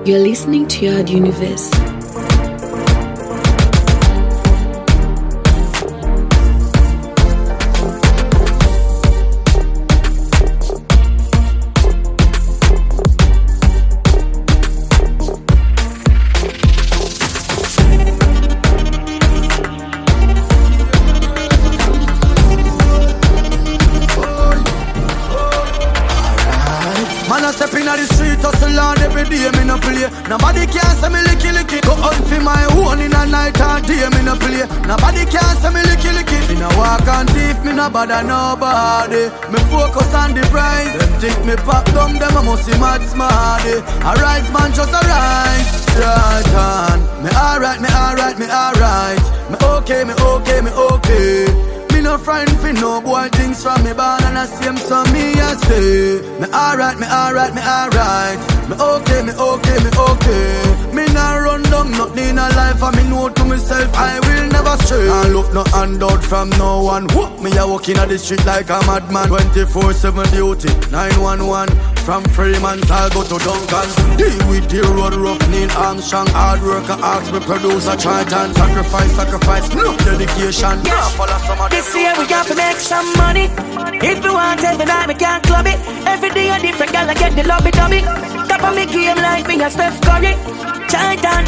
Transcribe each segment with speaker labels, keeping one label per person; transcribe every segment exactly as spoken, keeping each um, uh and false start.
Speaker 1: You're listening to Yard Universe.
Speaker 2: Nobody can say me licky licky. Go on for my own in a night and day me no play. Nobody can say me licky licky. Me no walk and thief, me no bother nobody. Me focus on the prize. Them think me pop down, them I must see mad smarty. A rise man just a rise. Right on. Me alright, me alright, me alright. Me okay, me okay, me okay. No friend for no boy things from me born and I see him so me I stay. Me alright, me alright, me alright. Me okay, me okay, me okay. Me nah run down nothing in a life and me know to myself I will never stray. I look no handout from no one. Whoop, me a walking on the street like a madman. twenty-four seven duty, nine one one. From Freeman's I'll go to Duncan. Deal with the road rough, Neil Armstrong. Hard worker, ask me producer, try and sacrifice, sacrifice, no dedication.
Speaker 3: Yes. This year we got to make some money. If we want every night we can't club it. Every day a different girl I get the lobby dubby. Top of me game like me a Steph Curry. Titan.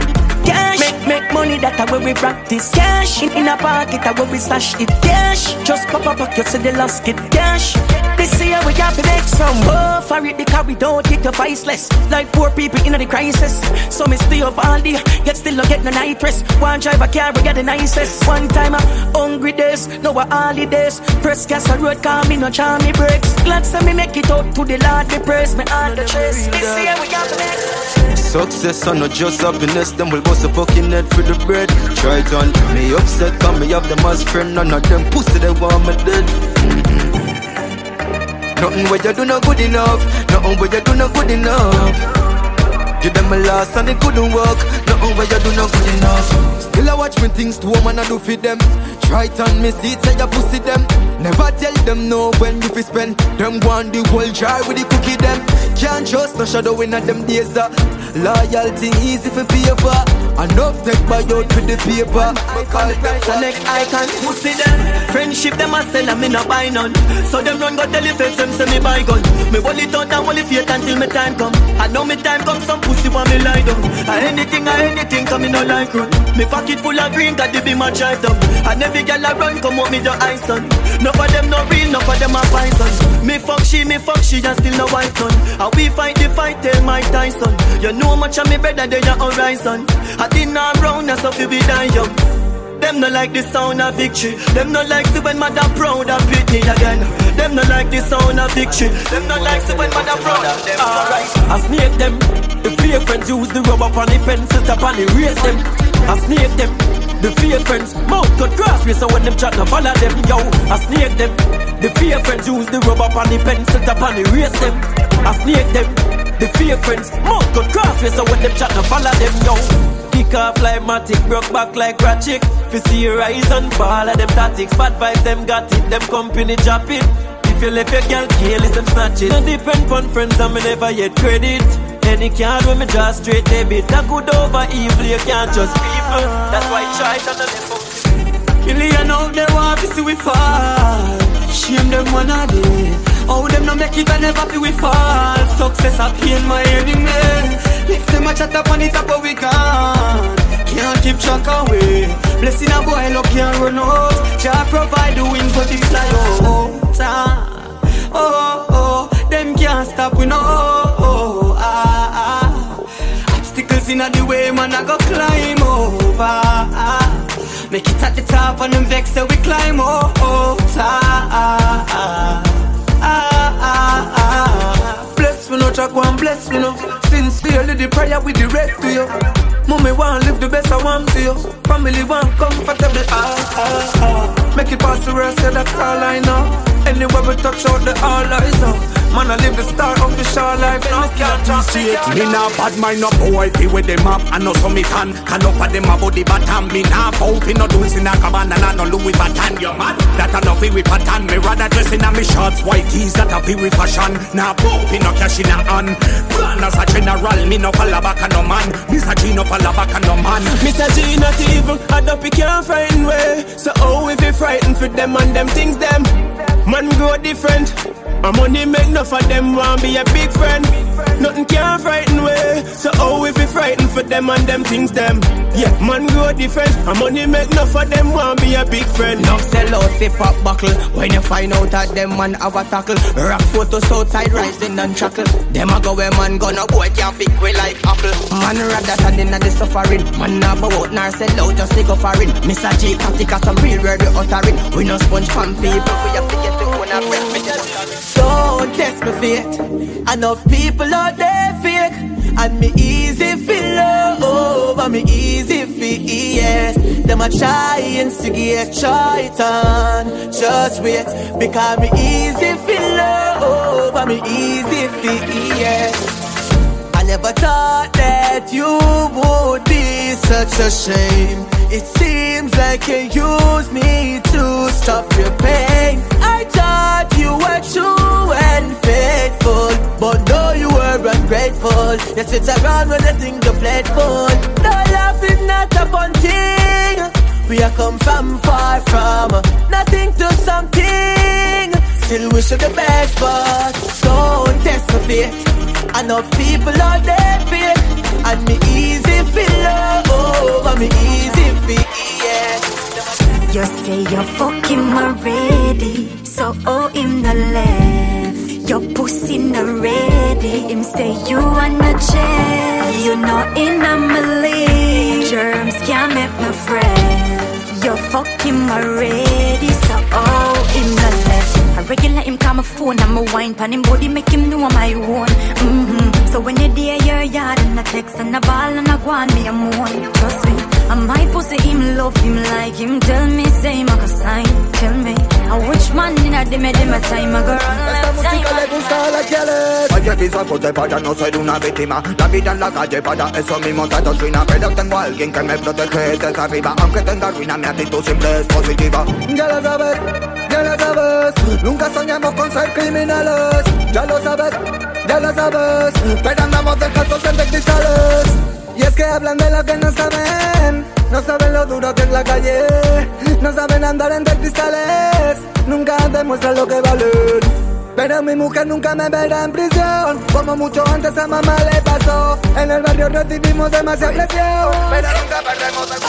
Speaker 3: Cash, make, make money, that's how we practice. Cash, in, in a pocket, that's how we stash it. Cash, just pop up pockets so the last get cash. This year we got to make some more for it because we don't take the viceless. Like poor people in the crisis. So me stay up all day, yet still don't get no night rest. One drive a car, we get the nicest. One time a hungry days, no a holidays. Press gas a road, call me no charm me breaks. Glad say me make it out to the Lord, me praise me on the chase. This year we got to make some.
Speaker 4: Success and not just happiness, them will bust a fucking head for the bread. Try it on me upset, cause me have them as friend. None of them pussy, they want me dead. Mm-hmm. Nothing where you do not good enough. Nothing where you do not good enough. Give them a loss and it couldn't work. Nothing where you do not good enough. Still I watch me things to woman I do for them. Try it on me seat, say you pussy them. Never tell them no when you fi spend. Them want the whole jar with the cookie them. Can't trust no shadow in them days. Uh. Loyalty easy for pay for. Enough take buy out with the paper.
Speaker 3: The next icon, pussy them. Friendship them a sell and me no buy none. So them run go tell you face them say me buy gun. Me hold it out and hold it fake until me time come. I know me time come some pussy want me lie down. I anything I anything come me no like run. Me pocket full of green got the be my drive down. And every girl I run come out me the ice on. No for them no real, no for them a poison. Me fuck she, me fuck she and still no wife son. And we fight the fight tell Mike Tyson. You know much of me better than your horizon. I didn't know round that's how we be die young. Them no like the sound of victory. Them no like the when mother proud of Britney again. Them no like the sound of victory. Them no like the when mother proud of them. Alright, I snake them. The fake friends use the rubber on the pencil tap and erase them. I snake them. The fake friends mouth cut grass way so when them chat no follow them. Yo, I snake them. The fake friends use the rubber on the pencil tap and erase them. I snake them. The fake friends mouth cut grass way so when them chat no follow them. Yo. Kick off like Matic, broke back like Ratchet. Fi see your rise and fall of them tactics. Bad vibes, them got it, them company drop it. If you left your girl kill, them snatch it. Don't depend on friends and me never yet credit. Any card when me draw straight debit. That good over evil, you can't trust people. That's why I try to the left. Million out there want to see we fall. Shame them one a day. How them no make it and never feel we fall. Success a pain my enemy. If them a chat up on the top of we can. Can't keep track away. Blessing a boy luck can't run out. Jah provide the wings but it's like oh time. Oh oh, them can't stop we no oh, oh ah ah. Obstacles in the way man I go climb over ah. Make it at the top and them vex so we climb oh oh ah ah ah ah ah. Bless we no track one bless we no. Sincerely the prayer we direct to you. Mommy want live the best I want to you. Family want comfortable ah ah ah. Make it pass the rest, yeah, that's all I know. Anywhere we touch out the all eyes up.
Speaker 5: Man, I live the star of the shore life. Now can't trust it.
Speaker 6: Me nah bad mind no boy, be with them up. I know some me can. Can up for them about the baton. Me nah bout in no dulce in a cabana. And no Louis Vuitton. You mad? That I know fi with pattern. Me rather dress in a me shorts, white tees. That I fi with fashion. Nah bout in no cash in a hand. Plan as a general. Me no fall back a no man. Mister G no fall back a no man.
Speaker 3: Mister G not evil. I don't pick your frightened way. So oh if you frightened for them and them things them. Man go different. My money make enough for them want be a big friend. Nothing can frighten way. So oh if you frightened for them and them things them. Yeah, man go different. My money make enough for them want be a big friend.
Speaker 7: Now sell out fi pop buckle. When you find out that them man have a tackle. Rock photos outside rising and chuckle. Them a go where man gonna boy can't pick way like apple. Man rather standing at the suffering. Man not go out nor sell out just take off foreign. Mister J Katika some real word we uttering. We no sponge pan people. We have to get the one and breath with the
Speaker 3: don't test my fate. I know people out there fake. And me easy feel love. And me easy feel yeah. Them a try instigate, try it on. Just wait. Because me easy feel love. And me easy feel yeah. I never thought that you would be such a shame. It seems like you use me to stop your pain. I thought you were true and faithful, but no, you were ungrateful. You sit around when the thing you played for. No love is not a fun thing. We are come from far from nothing to something. Still wish you the best, but don't test my faith. I know people out there fake. And me easy feel love. And me easy feel yeah.
Speaker 8: You say you're fucking already, so oh him no left. Your pussy no ready, him say you on a jet. You know in a league, germs can't make my friend. You're fucking already, so oh him no left. I regular him call my phone and my wine pan him body make him know my own. Mm-hmm. So when you there your yard and a text and a ball and a go on me a moan. Trust me, I might pussy him love him like him. Tell me say him a go sign. Tell me, I which man in a dem dem a time a go run left time.
Speaker 6: Esta música le gusta a la quieres. Oye quizás por te para no soy una víctima. La vida en la calle para eso mismo te doctrina. Pero tengo a alguien que me protege desde arriba. Aunque tenga ruina mi actitud siempre es positiva. Ya lo sabes, ya lo sabes. Nunca soñamos con ser criminales. Ya lo sabes, ya lo sabes. Pero andamos descalzos entre cristales. Y es que hablan de lo que no saben. No saben lo duro que es la calle. No saben andar entre cristales. Nunca demuestran lo que valen. Pero mi mujer nunca me verá en prisión. Como mucho antes a mamá le pasó. En el barrio recibimos demasiada presión. Pero nunca perdemos el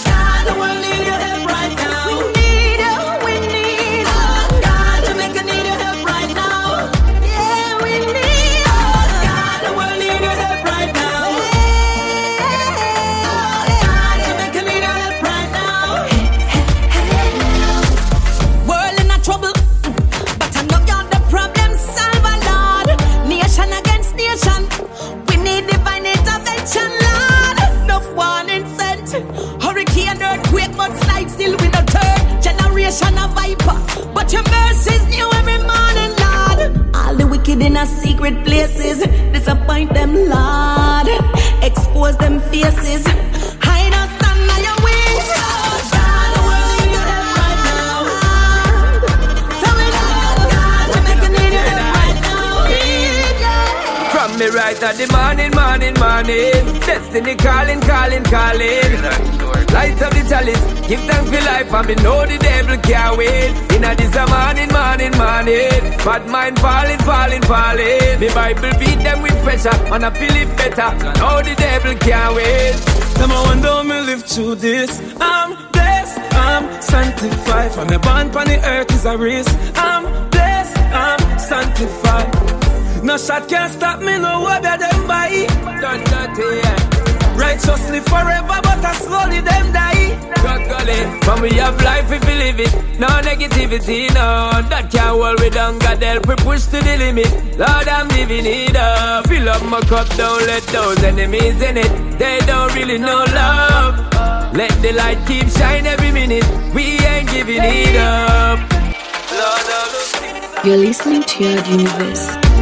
Speaker 9: but your mercies new every morning, Lord. All the wicked in our secret places, disappoint them, Lord. Expose them faces, hide us under your wings. God, the world need your help right now. So we love God, we make a need your help right now.
Speaker 5: From me right at the morning, morning, morning. Destiny calling, calling, calling. Light up the chalice, give thanks for life, and me know the devil can't wait. Inna this a morning, morning, morning. Bad mind falling, falling, falling. Me Bible beat them with pressure, and I feel it better. Now the devil can't wait. Them I wonder how me live through this. I'm blessed, I'm sanctified. From the born on the earth is a race. I'm blessed, I'm sanctified. No shot can't stop me, no wonder them buy. Done dirty, yeah. Righteously forever, but I slowly them die. God golly, from we have life if we live it. No negativity, no. That can't hold we down. God help we push to the limit. Lord, I'm living it up. Fill up my cup, don't let those enemies in it. They don't really know love. Let the light keep shine every minute. We ain't giving it up. Lord,
Speaker 1: You're listening to Yard Universe.